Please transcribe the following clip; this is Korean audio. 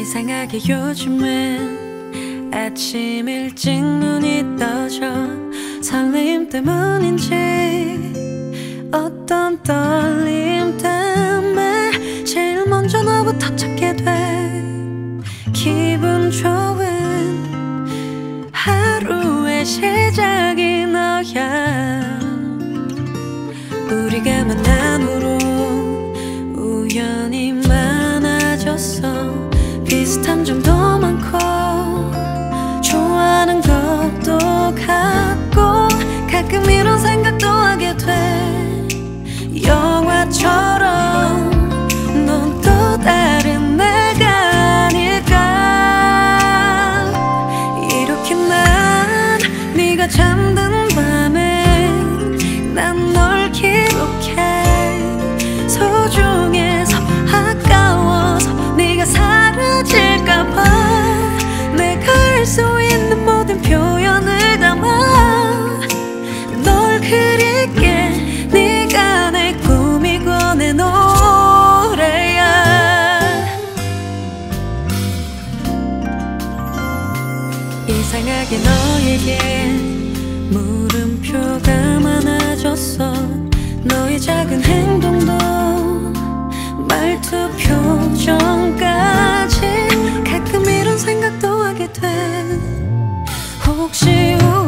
이상하게 요즘은 아침 일찍 눈이 떠져 설레임 때문인지 어떤 떨림 때문에 제일 먼저 너부터 찾게 돼. 기분 좋은 하루의 시작이 너야. 우리가 만난 후로 우연히 많아졌어. 비슷한 점도 많고 좋아하는 것도 같고 가끔 이런 생각도 하게 돼. 영화처럼 넌 또 다른 내가 아닐까. 이렇게 난 네가 잠든 밤에 난 널 기록해. 소중해서 아까워서 네가 사라질까봐 내가 할 수 있는 모든 표현을 담아 널 그릴게. 네가 내 꿈이고 내 노래야. 이상하게 너에게 물음표가 많아졌어. 너의 작은 행동도 말투 표정까지 가끔 이런 생각도 하게 돼. 혹시